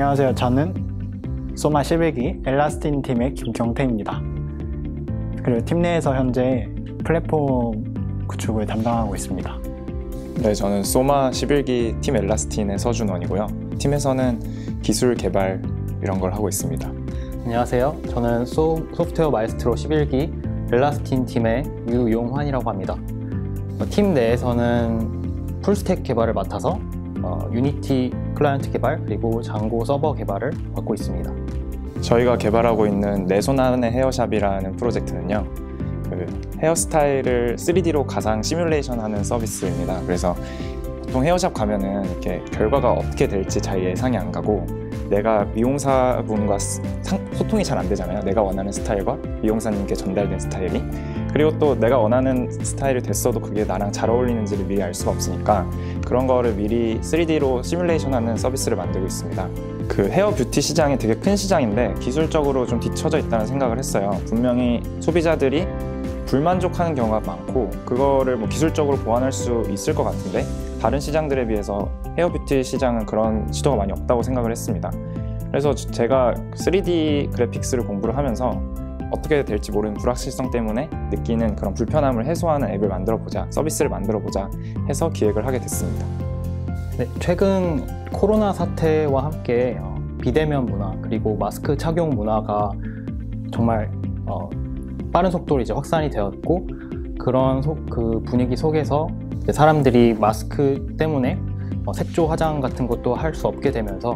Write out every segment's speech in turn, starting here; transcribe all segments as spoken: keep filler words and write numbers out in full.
안녕하세요. 저는 소마 십일 기 엘라스틴 팀의 김경태입니다. 그리고 팀 내에서 현재 플랫폼 구축을 담당하고 있습니다. 네, 저는 소마 십일 기 팀 엘라스틴의 서준원이고요. 팀에서는 기술 개발 이런 걸 하고 있습니다. 안녕하세요. 저는 소, 소프트웨어 마에스트로 십일 기 엘라스틴 팀의 유용환이라고 합니다. 팀 내에서는 풀스택 개발을 맡아서 어, 유니티 클라이언트 개발 그리고 장고 서버 개발을 맡고 있습니다. 저희가 개발하고 있는 내 손 안의 헤어샵이라는 프로젝트는요, 그 헤어스타일을 쓰리디로 가상 시뮬레이션하는 서비스입니다. 그래서 보통 헤어샵 가면은 이렇게 결과가 어떻게 될지 잘 예상이 안 가고, 내가 미용사분과 소통이 잘 안 되잖아요. 내가 원하는 스타일과 미용사님께 전달된 스타일이. 그리고 또 내가 원하는 스타일이 됐어도 그게 나랑 잘 어울리는지를 미리 알 수가 없으니까 그런 거를 미리 쓰리디로 시뮬레이션하는 서비스를 만들고 있습니다. 그 헤어 뷰티 시장이 되게 큰 시장인데 기술적으로 좀 뒤처져 있다는 생각을 했어요. 분명히 소비자들이 불만족하는 경우가 많고 그거를 뭐 기술적으로 보완할 수 있을 것 같은데 다른 시장들에 비해서 헤어 뷰티 시장은 그런 시도가 많이 없다고 생각을 했습니다. 그래서 제가 쓰리디 그래픽스를 공부를 하면서 어떻게 될지 모르는 불확실성 때문에 느끼는 그런 불편함을 해소하는 앱을 만들어보자, 서비스를 만들어보자 해서 기획을 하게 됐습니다. 네, 최근 코로나 사태와 함께 어, 비대면 문화 그리고 마스크 착용 문화가 정말 어, 빠른 속도로 이제 확산이 되었고, 그런 소, 그 분위기 속에서 이제 사람들이 마스크 때문에 어, 색조 화장 같은 것도 할 수 없게 되면서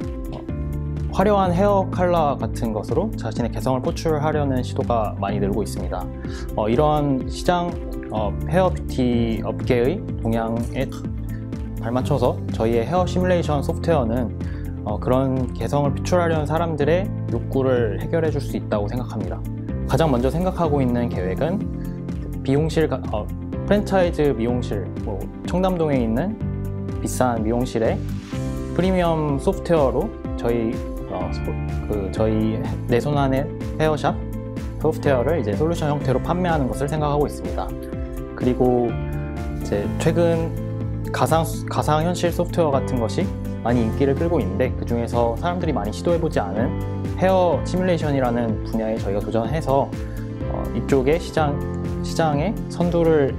화려한 헤어 컬러 같은 것으로 자신의 개성을 포출하려는 시도가 많이 늘고 있습니다. 어, 이런 시장 어, 헤어 뷰티 업계의 동향에 발맞춰서 저희의 헤어 시뮬레이션 소프트웨어는 어, 그런 개성을 표출하려는 사람들의 욕구를 해결해 줄 수 있다고 생각합니다. 가장 먼저 생각하고 있는 계획은 미용실, 어, 프랜차이즈 미용실, 뭐 청담동에 있는 비싼 미용실에 프리미엄 소프트웨어로 저희 어, 그 저희 내 손 안의 헤어샵 소프트웨어를 이제 솔루션 형태로 판매하는 것을 생각하고 있습니다. 그리고 이제 최근 가상 가상 현실 소프트웨어 같은 것이 많이 인기를 끌고 있는데, 그 중에서 사람들이 많이 시도해보지 않은 헤어 시뮬레이션이라는 분야에 저희가 도전해서 어, 이쪽의 시장 시장에 선두를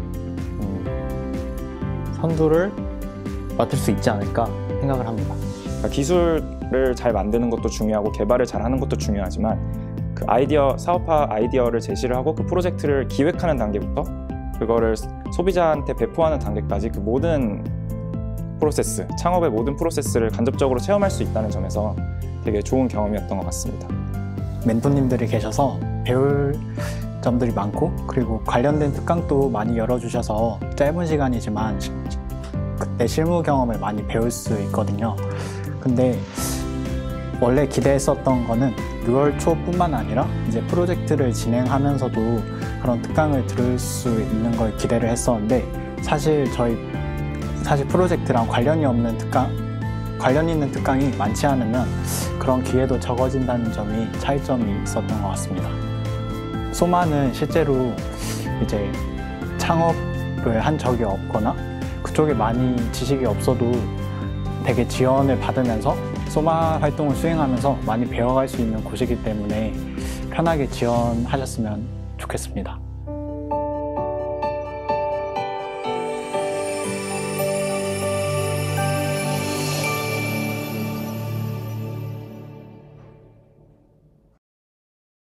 음, 선두를 맡을 수 있지 않을까 생각을 합니다. 기술을 잘 만드는 것도 중요하고 개발을 잘 하는 것도 중요하지만 그 아이디어, 사업화 아이디어를 제시를 하고 그 프로젝트를 기획하는 단계부터 그거를 소비자한테 배포하는 단계까지 그 모든 프로세스, 창업의 모든 프로세스를 간접적으로 체험할 수 있다는 점에서 되게 좋은 경험이었던 것 같습니다. 멘토님들이 계셔서 배울 점들이 많고, 그리고 관련된 특강도 많이 열어주셔서 짧은 시간이지만 그때 실무 경험을 많이 배울 수 있거든요. 근데 원래 기대했었던 거는 유월 초뿐만 아니라 이제 프로젝트를 진행하면서도 그런 특강을 들을 수 있는 걸 기대를 했었는데, 사실 저희 사실 프로젝트랑 관련이 없는 특강, 관련 있는 특강이 많지 않으면 그런 기회도 적어진다는 점이 차이점이 있었던 것 같습니다. 소마는 실제로 이제 창업을 한 적이 없거나 그쪽에 많이 지식이 없어도 되게 지원을 받으면서 소마 활동을 수행하면서 많이 배워갈 수 있는 곳이기 때문에 편하게 지원하셨으면 좋겠습니다.